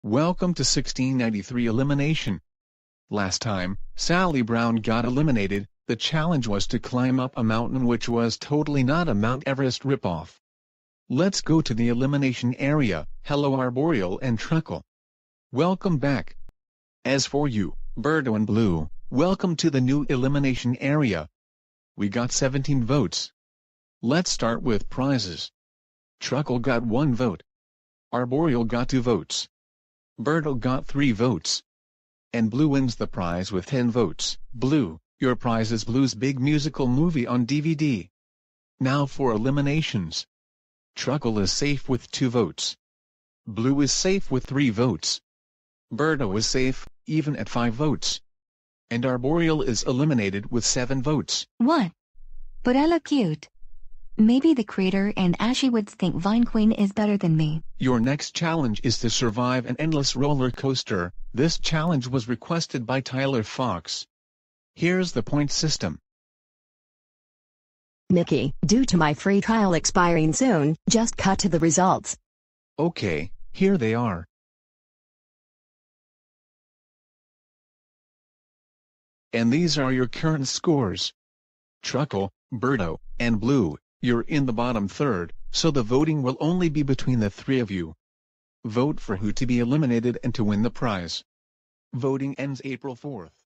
Welcome to 1693 Elimination. Last time, Sally Brown got eliminated. The challenge was to climb up a mountain which was totally not a Mount Everest ripoff. Let's go to the elimination area. Hello Arboreal and Truckle. Welcome back. As for you, Birdo and Blue, welcome to the new elimination area. We got 17 votes. Let's start with prizes. Truckle got 1 vote. Arboreal got 2 votes. Birdo got 3 votes. And Blue wins the prize with 10 votes. Blue, your prize is Blue's big musical movie on DVD. Now for eliminations. Truckle is safe with 2 votes. Blue is safe with 3 votes. Birdo is safe, even at 5 votes. And Arboreal is eliminated with 7 votes. What? But I look cute. Maybe the creator and Ashwoods think Vine Queen is better than me. Your next challenge is to survive an endless roller coaster. This challenge was requested by Tyler Fox. Here's the point system. Mickey, due to my free trial expiring soon, just cut to the results. Okay, here they are. And these are your current scores. Truckle, Birdo, and Blue, you're in the bottom third, so the voting will only be between the 3 of you. Vote for who to be eliminated and to win the prize. Voting ends April 4th.